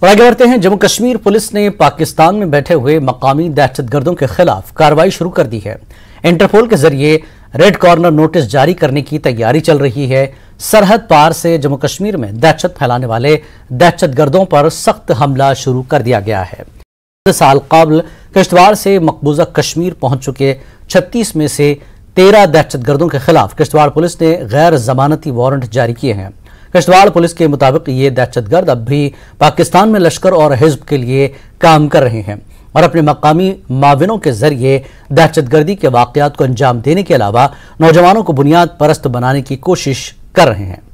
और आगे बढ़ते हैं। जम्मू कश्मीर पुलिस ने पाकिस्तान में बैठे हुए मकामी दहशतगर्दों के खिलाफ कार्रवाई शुरू कर दी है। इंटरपोल के जरिए रेड कॉर्नर नोटिस जारी करने की तैयारी चल रही है। सरहद पार से जम्मू कश्मीर में दहशत फैलाने वाले दहशतगर्दों पर सख्त हमला शुरू कर दिया गया है। साल कबल किश्तवाड़ से मकबूजा कश्मीर पहुंच चुके 36 में से 13 दहशतगर्दों के खिलाफ किश्तवाड़ पुलिस ने गैर जमानती वारंट जारी किए हैं। किश्तवाड़ पुलिस के मुताबिक ये दहशतगर्द अब भी पाकिस्तान में लश्कर और हिज्ब के लिए काम कर रहे हैं और अपने मकामी माविनों के जरिए दहशतगर्दी के वाकयात को अंजाम देने के अलावा नौजवानों को बुनियाद परस्त बनाने की कोशिश कर रहे हैं।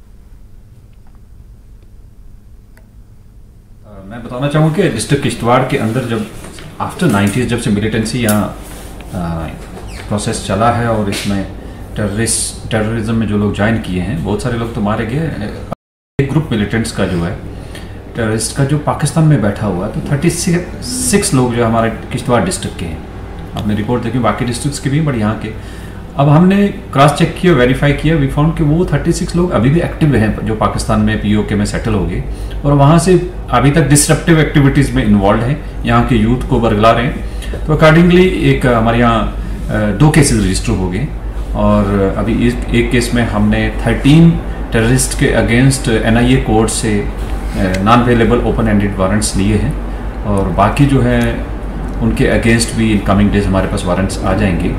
मैं बताना चाहूँगा कि डिस्ट्रिक्ट किश्तवाड़ के अंदर जब आफ्टर 90s जब से मिलिटेंसी यहाँ प्रोसेस चला है और इसमें टेररिज्म में जो लोग ज्वाइन किए हैं, बहुत सारे लोग तो मारे गए। एक ग्रुप मिलिटेंट्स का जो है टेररिस्ट का जो पाकिस्तान में बैठा हुआ है, तो 36 लोग जो हमारे किश्तवाड़ डिस्ट्रिक्ट के हैं। आपने रिपोर्ट देखी बाकी डिस्ट्रिक्ट्स के भी, बट यहाँ के अब हमने क्रॉस चेक किया, वेरीफाई किया, वी फाउंड कि वो 36 लोग अभी भी एक्टिव हैं जो पाकिस्तान में POK में सेटल हो गए और वहाँ से अभी तक डिस्ट्रप्टिव एक्टिविटीज़ में इन्वॉल्व हैं, यहाँ के यूथ को बरगला रहे हैं। तो अकॉर्डिंगली एक हमारे यहाँ 2 केसेस रजिस्टर हो गए और अभी एक केस में हमने 13 टेररिस्ट के अगेंस्ट NIA कोर्ट से non available open ended warrants लिए हैं और बाकी जो है उनके अगेंस्ट भी इन कमिंग डेज हमारे पास वारंट्स आ जाएंगे।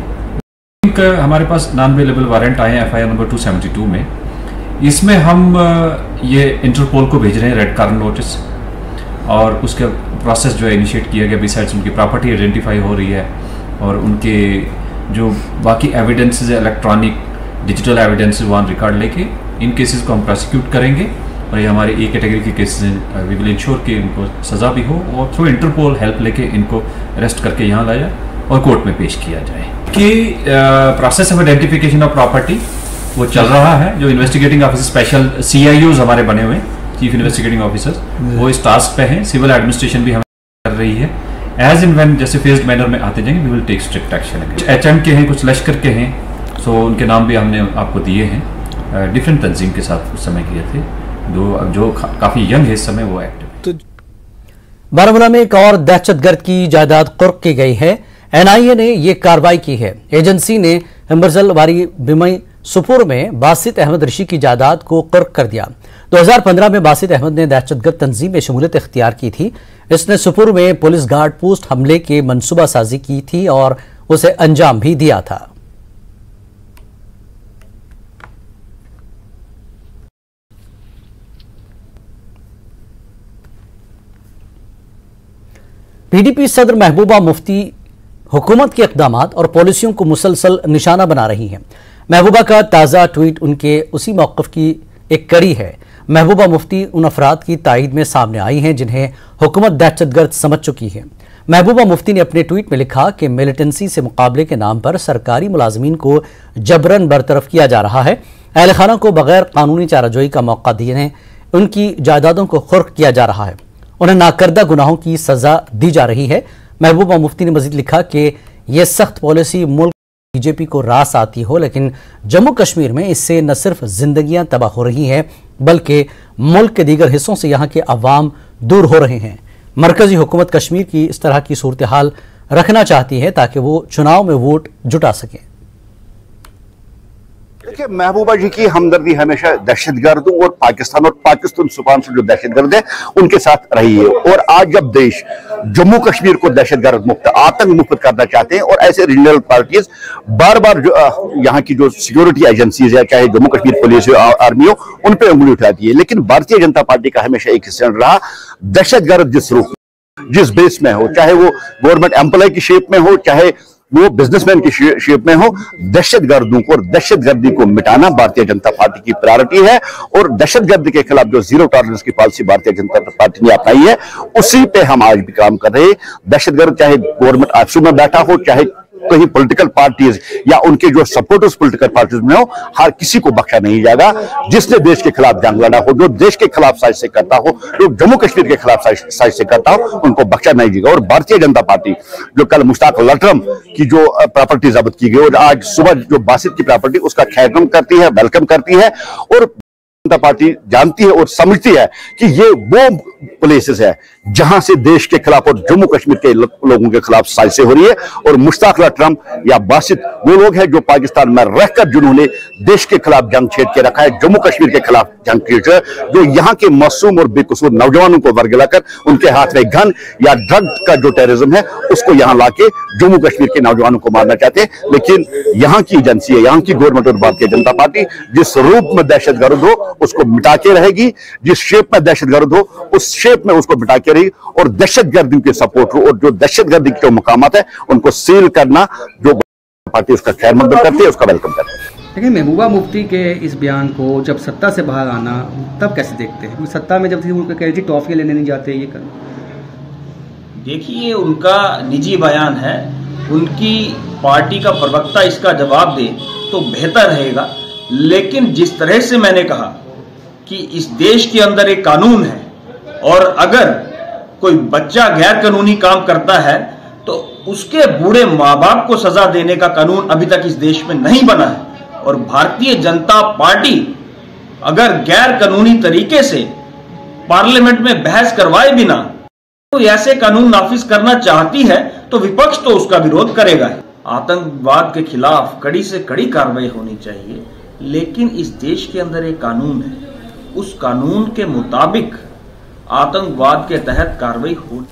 हमारे पास नॉन अवेलेबल वारंट आए हैं FIR नंबर 272 में। इसमें हम ये इंटरपोल को भेज रहे हैं रेड कॉर्नर नोटिस और उसका प्रोसेस जो है इनिशिएट किया गया। बिसाइड्स उनकी प्रॉपर्टी आइडेंटिफाई हो रही है और उनके जो बाकी एविडेंसेस है, electronic digital evidence one record लेके इन केसेस को हम प्रोसिक्यूट करेंगे और ये हमारे A कैटेगरी के केसेस हैं। वी विल इंश्योर कि इनको सज़ा भी हो और थ्रू इंटरपोल हेल्प लेके इनको अरेस्ट करके यहाँ लाया और कोर्ट में पेश किया जाए। कि process of identification of property वो चल रहा है। जो इन्वेस्टिगेटिंग ऑफिसर स्पेशल CIOs हमारे बने हुए हैं, चीफ इन्वेस्टिगेटिंग ऑफिसर्स, वो इस टास्क पे हैं। सिविल एडमिनिस्ट्रेशन भी हमें कर रही है। एज इन व्हेन जैसे फेज्ड मैनर में आते जाएंगे we will take strict action. कुछ HM के हैं, कुछ लश्कर के हैं, सो उनके नाम भी हमने आपको दिए हैं। डिफरेंट तंजीम के साथ उस समय किए थे, जो काफ़ी यंग है इस समय, वो एक्टिव। बारामूला में एक और दहशतगर्द की जायदाद कुर्क की गई है। NIA ने यह कार्रवाई की है। एजेंसी ने हिम्बरजल वारी बिमई सुपुर में बासित अहमद ऋषि की जायदाद को कुर्क कर दिया। 2015 में बासित अहमद ने दहशतगर्द तंजीम में शमूलियत इख्तियार की थी। इसने सुपुर में पुलिस गार्ड पोस्ट हमले के मनसूबा साजी की थी और उसे अंजाम भी दिया था। PDP सदर महबूबा मुफ्ती हुकूमत के इक़दामात और पॉलिसियों को मुसलसल निशाना बना रही हैं। महबूबा का ताज़ा ट्वीट उनके उसी मौक़िफ़ की एक कड़ी है। महबूबा मुफ्ती उन अफराद की तायद में सामने आई हैं जिन्हें हुकूमत दहशतगर्द समझ चुकी है। महबूबा मुफ्ती ने अपने ट्वीट में लिखा कि मिलिटेंसी से मुकाबले के नाम पर सरकारी मुलाजमीन को जबरन बरतरफ किया जा रहा है। अहल खाना को बगैर कानूनी चाराजोई का मौका देने उनकी जायदादों को खुर्क किया जा रहा है। उन्हें नाकर्दा गुनाहों की सजा दी जा रही है। महबूबा मुफ्ती ने मजीद लिखा कि यह सख्त पॉलिसी मुल्क BJP को रास आती हो, लेकिन जम्मू कश्मीर में इससे न सिर्फ जिंदगियां तबाह हो रही हैं बल्कि मुल्क के दीगर हिस्सों से यहाँ के अवाम दूर हो रहे हैं। मरकजी हुकूमत कश्मीर की इस तरह की सूरत हाल रखना चाहती है ताकि वो चुनाव में वोट जुटा सकें। देखिए, महबूबा जी की हमदर्दी हमेशा दहशतगर्दों और पाकिस्तान सुबान से जो दहशतगर्द है उनके साथ रही है। और आज जब देश जम्मू कश्मीर को दहशतगर्द मुक्त, आतंक मुक्त करना चाहते हैं और ऐसे रीजनल पार्टीज बार बार जो यहाँ की जो सिक्योरिटी एजेंसीज है, चाहे जम्मू कश्मीर पुलिस हो, आर्मी हो, उन पर उंगली उठाती है। लेकिन भारतीय जनता पार्टी का हमेशा एक स्टैंड रहा, दहशतगर्द जिस रूप जिस बेस में हो, चाहे वो गवर्नमेंट एम्प्लॉय की शेप में हो, चाहे वो बिजनेसमैन की शेप में हो, दहशतगर्दों को और दहशतगर्दी को मिटाना भारतीय जनता पार्टी की प्रायोरिटी है। और दहशतगर्दी के खिलाफ जो जीरो टॉलरेंस की पॉलिसी भारतीय जनता पार्टी ने अपनाई है, उसी पे हम आज भी काम कर रहे हैं। दहशतगर्द चाहे गवर्नमेंट ऑफिस में बैठा हो, चाहे कहीं पॉलिटिकल पार्टीज या उनके जो सपोर्टर्स पॉलिटिकल पार्टीज में हो, हर किसी को बख्शा नहीं जाएगा। जिसने देश के खिलाफ जंग लड़ा हो, जो देश के खिलाफ साजिश करता हो, जो जम्मू कश्मीर के खिलाफ साजिश करता हो, उनको बख्शा नहीं जाएगा। और भारतीय जनता पार्टी जो कल मुश्ताक लटरम की जो प्रॉपर्टी जब्त की गई और आज सुबह जो बासित की प्रॉपर्टी उसका खैरगम करती है, वेलकम करती है और जनता पार्टी जानती है और समझती है कि ये वो प्लेसेस है जहां से देश के खिलाफ और जम्मू कश्मीर के लोगों के खिलाफ साजिशें हो रही है। और मुश्ताक अली ट्रंप या बासित वो लोग हैं जो पाकिस्तान में रहकर जिन्होंने देश के खिलाफ जंग छेड़ के रखा है, जम्मू कश्मीर के खिलाफ जंग छेड़, जो यहाँ के मासूम और बेकसूर नौजवानों को वर्गलाकर उनके हाथ में गन या ड्रग का जो टेररिज्म है उसको यहाँ लाके जम्मू कश्मीर के नौजवानों को मारना चाहते हैं। लेकिन यहाँ की एजेंसी है, यहाँ की गवर्नमेंट और भारतीय जनता पार्टी जिस रूप में दहशतगर्द हो उसको मिटा के रहेगी, जिस शेप में दहशतगर्द हो उस शेप में उसको मिटा के रहेगी और दहशतगर्दी के सपोर्ट हो और जो दहशतगर्दी के जो मकामात है उनको सील करना जो पार्टी उसका खैर मकदम करती है, उसका वेलकम करती है। लेकिन महबूबा मुफ्ती के इस बयान को जब सत्ता से बाहर आना तब कैसे देखते हैं? सत्ता में जब उनको कह रही थी टॉफी लेने नहीं जाते, ये कर देखिए उनका निजी बयान है, उनकी पार्टी का प्रवक्ता इसका जवाब दे तो बेहतर रहेगा। लेकिन जिस तरह से मैंने कहा कि इस देश के अंदर एक कानून है और अगर कोई बच्चा गैर कानूनी काम करता है तो उसके बूढ़े माँ बाप को सजा देने का कानून अभी तक इस देश में नहीं बना है। और भारतीय जनता पार्टी अगर गैर कानूनी तरीके से पार्लियामेंट में बहस करवाए बिना तो ऐसे कानून नाफिज करना चाहती है तो विपक्ष तो उसका विरोध करेगा। आतंकवाद के खिलाफ कड़ी से कड़ी कार्रवाई होनी चाहिए, लेकिन इस देश के अंदर एक कानून है, उस कानून के मुताबिक आतंकवाद के तहत कार्रवाई हो।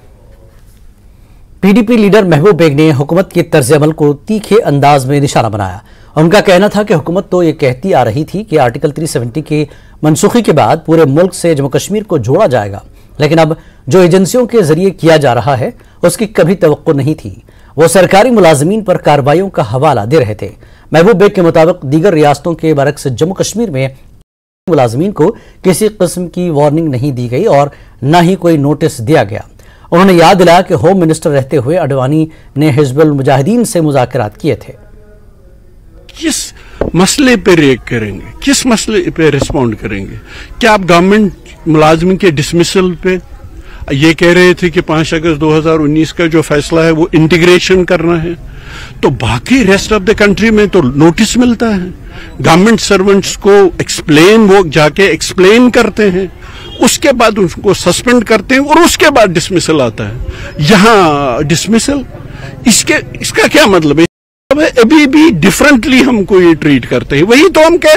पीडीपी लीडर महबूब बेग ने हुकूमत के तर्ज अमल को तीखे अंदाज में निशाना बनाया। उनका कहना था कि हुकूमत तो ये कहती आ रही थी कि आर्टिकल 370 के मनसूखी के बाद पूरे मुल्क से जम्मू कश्मीर को जोड़ा जाएगा, लेकिन अब जो एजेंसियों के जरिए किया जा रहा है उसकी कभी तवक्को नहीं थी। वो सरकारी मुलाजमीन पर कार्रवाइयों का हवाला दे रहे थे। महबूब बेग के मुताबिक दीगर रियासतों के बरक्स जम्मू कश्मीर में मुलाजमीन को किसी किस्म की वार्निंग नहीं दी गई और न ही कोई नोटिस दिया गया। उन्होंने याद दिलाया कि होम मिनिस्टर रहते हुए अडवाणी ने हिजबुल मुजाहिदीन से मुज़ाकरात किए थे। किस मसले पे रिएक्ट करेंगे, किस मसले पे रिस्पॉन्ड करेंगे? क्या आप गवर्नमेंट मुलाजमिन के डिसमिसल पे ये कह रहे थे कि 5 अगस्त 2019 का जो फैसला है वो इंटीग्रेशन करना है, तो बाकी रेस्ट ऑफ द कंट्री में तो नोटिस मिलता है, गवर्नमेंट सर्वेंट्स को एक्सप्लेन, वो जाके एक्सप्लेन करते हैं, उसके बाद उनको सस्पेंड करते हैं और उसके बाद डिसमिसल आता है। यहाँ डिसमिसल इसका क्या मतलब है? अभी भी डिफरेंटली हमको ये ट्रीट करते हैं। वही तो हम कह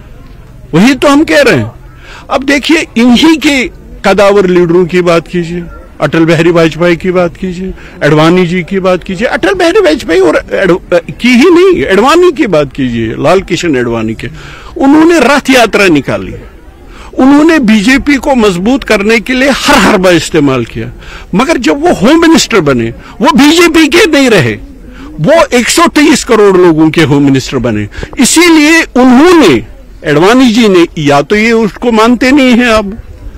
रहे हैं। अब देखिए इन्हीं के कदावर लीडरों की बात कीजिए, अटल बिहारी वाजपेयी की बात कीजिए, अडवाणी जी की बात कीजिए, अटल बिहारी वाजपेयी और की ही नहीं, अडवाणी की बात कीजिए, लाल कृष्ण अडवाणी के। उन्होंने रथ यात्रा निकाली, उन्होंने बीजेपी को मजबूत करने के लिए हर हरबा इस्तेमाल किया, मगर जब वो होम मिनिस्टर बने वो बीजेपी के नहीं रहे, वो 123 करोड़ लोगों के होम मिनिस्टर बने। इसीलिए उन्होंने, अडवाणी जी ने, या तो ये उसको मानते नहीं है अब,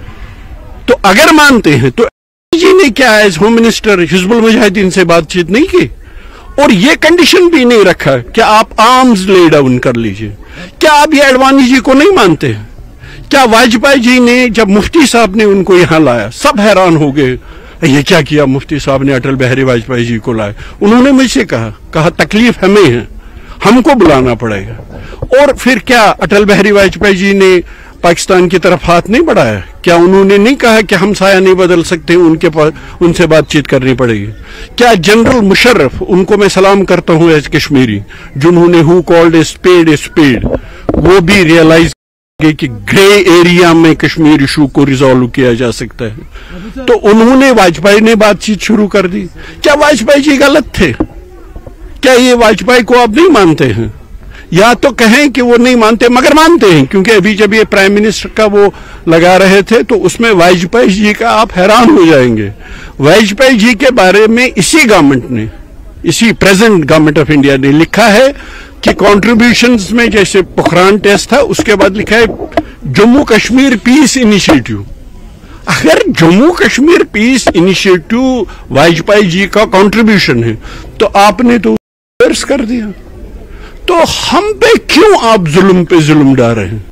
तो अगर मानते हैं तो जी ने क्या as home minister Hizbul Mujahideen से बातचीत नहीं की और ये कंडीशन भी नहीं रखा कि आप आर्म्स ले डाउन कर लीजिए। क्या आप ये अडवाणी जी को नहीं मानते हैं? क्या वाजपेयी जी ने, जब मुफ्ती साहब ने उनको यहां लाया, सब हैरान हो गए, ये क्या किया मुफ्ती साहब ने, अटल बिहारी वाजपेयी जी को लाया। उन्होंने मुझसे कहा तकलीफ हमें है, हमको बुलाना पड़ेगा। और फिर क्या अटल बिहारी वाजपेयी जी ने पाकिस्तान की तरफ हाथ नहीं बढ़ाया? क्या उन्होंने नहीं कहा कि हम साया नहीं बदल सकते, उनके पास उनसे बातचीत करनी पड़ेगी? क्या जनरल मुशर्रफ, उनको मैं सलाम करता हूं एज कश्मीरी, जिन्होंने हु कॉल्ड ए स्पेड, वो भी रियलाइज कि ग्रे एरिया में कश्मीर इशू को रिजॉल्व किया जा सकता है, तो उन्होंने, वाजपेयी ने बातचीत शुरू कर दी। क्या वाजपेयी जी गलत थे? क्या ये वाजपेयी को आप नहीं मानते हैं? या तो कहें कि वो नहीं मानते मगर मानते हैं, क्योंकि अभी जब ये प्राइम मिनिस्टर का वो लगा रहे थे तो उसमें वाजपेयी जी का आप हैरान हो जाएंगे। वाजपेयी जी के बारे में इसी गवर्नमेंट ने, इसी प्रेजेंट गवर्नमेंट ऑफ इंडिया ने लिखा है कि कॉन्ट्रीब्यूशंस में, जैसे पोखरान टेस्ट था, उसके बाद लिखा है जम्मू कश्मीर पीस इनिशिएटिव। अगर जम्मू कश्मीर पीस इनिशिएटिव वाजपेयी जी का कंट्रीब्यूशन है तो आपने तो कर दिया, तो हम पे क्यों आप जुल्म पे जुल्म डाल रहे हैं?